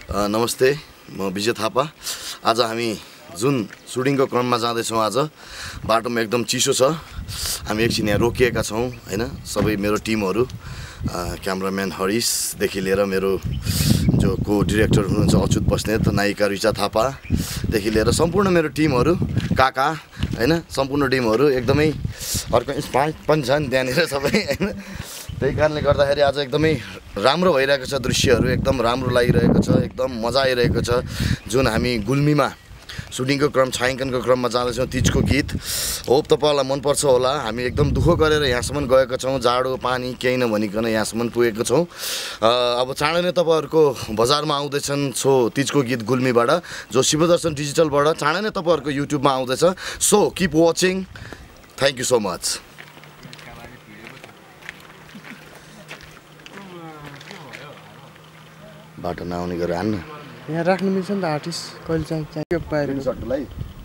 नमस्ते, म विजय थापा। आज हामी जुन सुटिङको क्रममा जाँदैछौँ, आज बाटोमा एकदम चिसो छ। हामी एकछिन यहाँ रोकिएका छौँ हैन। सबै मेरो टिमहरू, क्यामराम्यान हरिशदेखि लिएर मेरो जो को डिरेक्टर हुनुहुन्छ अच्युत बस्नेत, नायिका ऋचा थापादेखि लिएर सम्पूर्ण मेरो टिमहरू, काका हैन, सम्पूर्ण टिमहरू एकदमै अर्को इन्स्पायर पनि छन् त्यहाँनिर सबै हैन। त्यही कारणले गर्दाखेरि आज एकदमै राम्रो भइरहेको छ, दृश्यहरू एकदम राम्रो लागिरहेको छ, एकदम मजा आइरहेको छ। जुन हामी गुल्मीमा सुटिङको क्रम, छायाङ्कनको क्रममा जाँदैछौँ, तिजको गीत होप तपाईँहरूलाई मनपर्छ होला। हामी एकदम दुःख गरेर यहाँसम्म गएका छौँ, जाडो पानी केही नभनिकन यहाँसम्म पुगेको छौँ। अब चाँडै नै तपाईँहरूको बजारमा आउँदैछन् सो तिजको गीत गुल्मीबाट, जो शिवदर्शन डिजिटलबाट चाँडै नै तपाईँहरूको युट्युबमा आउँदैछ। So keep watching, thank you so much. बाटो नआउने गरेर हान्न यहाँ राख्नु मिल्छ नि त, आर्टिस्ट कहिले चाहियो बाहिर सर्टलाई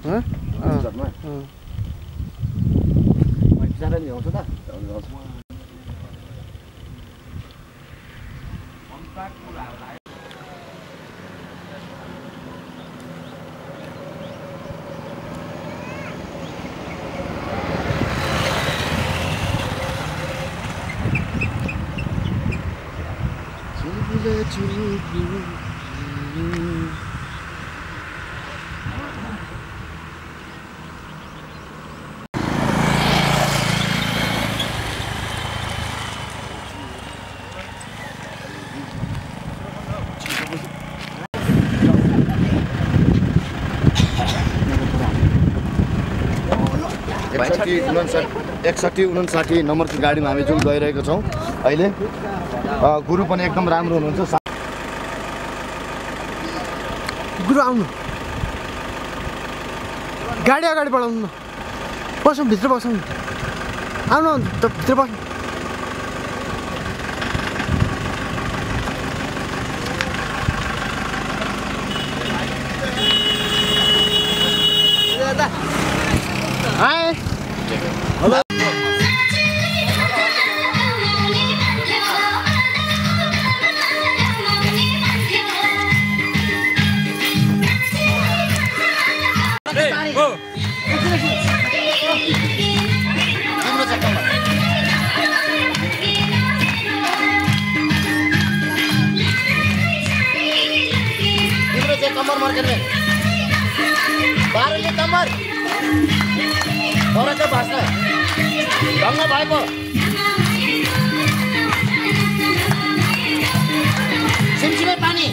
एकसट्ठी 59 नम्बरको गाडीमा हामी जुन गइरहेको छौँ अहिले। गुरु पनि एकदम राम्रो हुनुहुन्छ। गुरु आउनु, गाडी अगाडि बढाउनु न, बसौँ भित्र बसौँ, आउनु त भित्र बस्नु। Hi hello. कमर मर्केले बाह्रले कमर औरत भाषा ढङ्ग भएको सिमसिमे पानी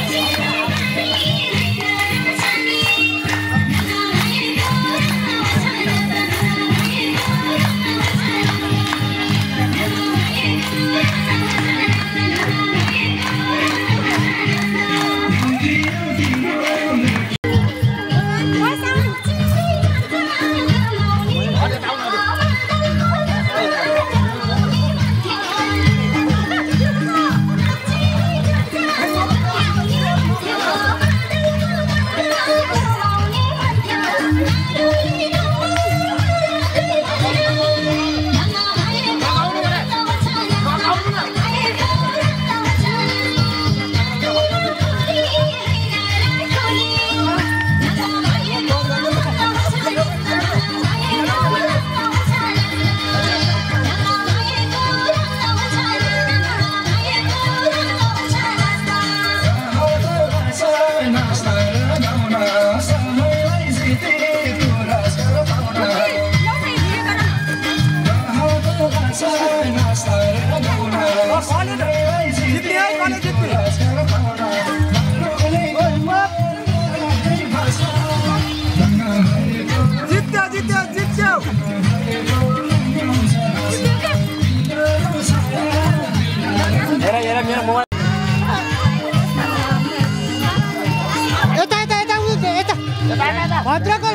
भद्रकल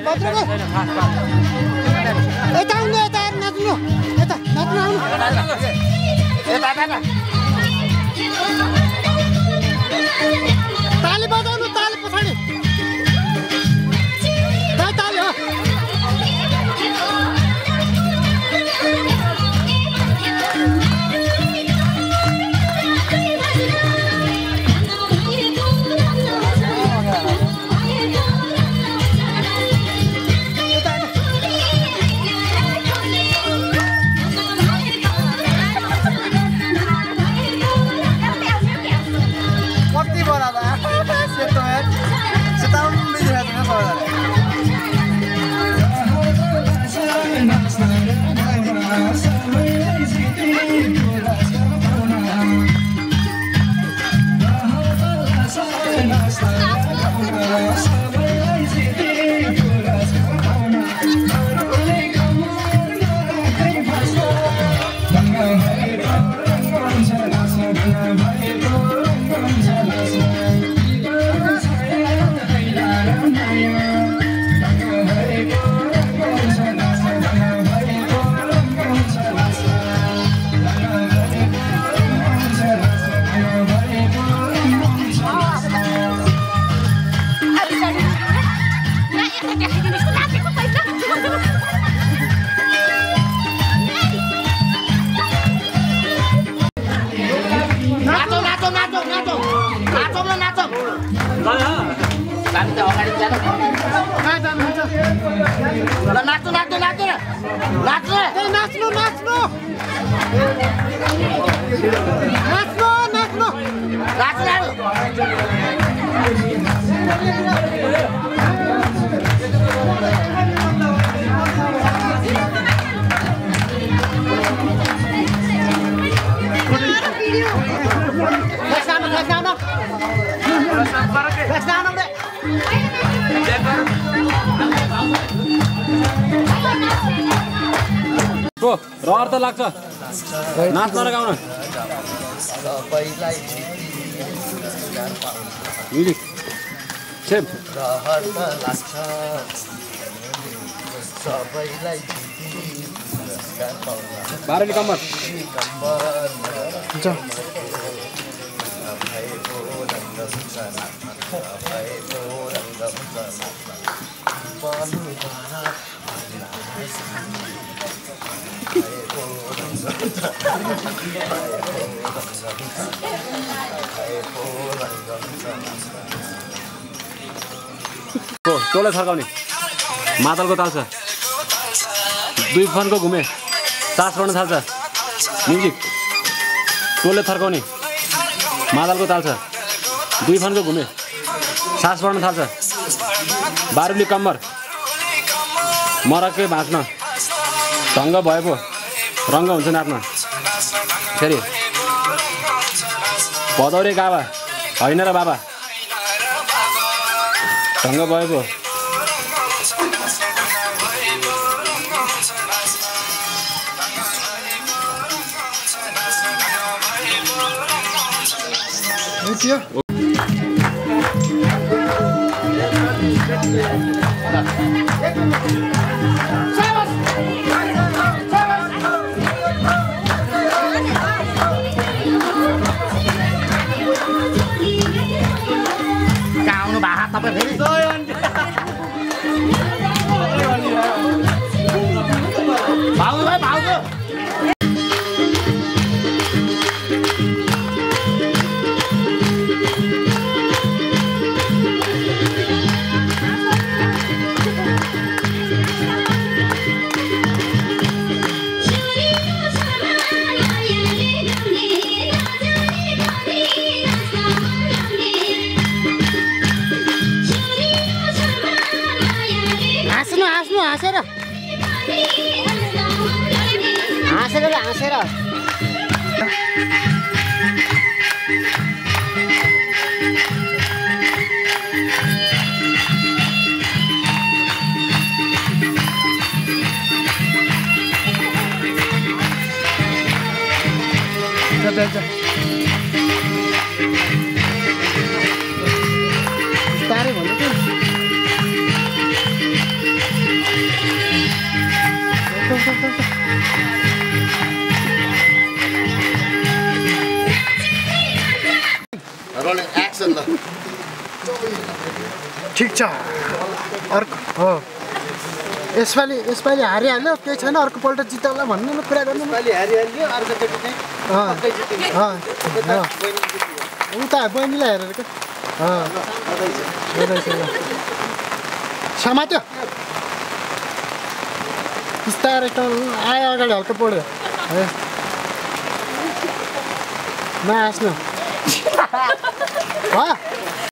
यता आउनु, यता नाच्नु, यता नाच्नु आउनु। ताली बजाउनु, ताली पछाडि ताली हो। हामी त अगाडि जानु कहाँ जानुहुन्छ ल नाच्नु नाच्नु नाच्नु नाच्नु नाच्नु नाच्नु नाच्नु नाच्नु नाच्नु रहर त लाग्छ नाच्न र गाउन म्युजिक सेम रहर त लाग्छ सबैलाई बारेली कम्बर हुन्छ तँलाई थर्काउने मादलको ताल छ दुई फनको घुमे सास बढ्न थाल्छ म्युजिक तँले थर्काउने मादलको ताल छ दुई फनको घुमे सास बढ्न थाल्छ बारुली कम्मर मरक्कै भाँच्न ढङ्ग भए पो रङ्ग हुन्छ नाच्न फेरि भदौरे गाबा होइन र बाबा ढङ्ग भए पो गाउनु भा तपाईँ फेरि भाउ भाइ भाउ हाँसेर तारे भन्नु कि रोलिङ एक्सन ल ठिक छ अर्को हो यसपालि हारिहाल्यो केही छैन अर्कोपल्ट जितौँला भन्नु न कुरा गर्नु उता बहिनीलाई हेरेर क्या समात्यो बिस्तारै आयो अगाडि हल्का पढ्यो नहाँस्नु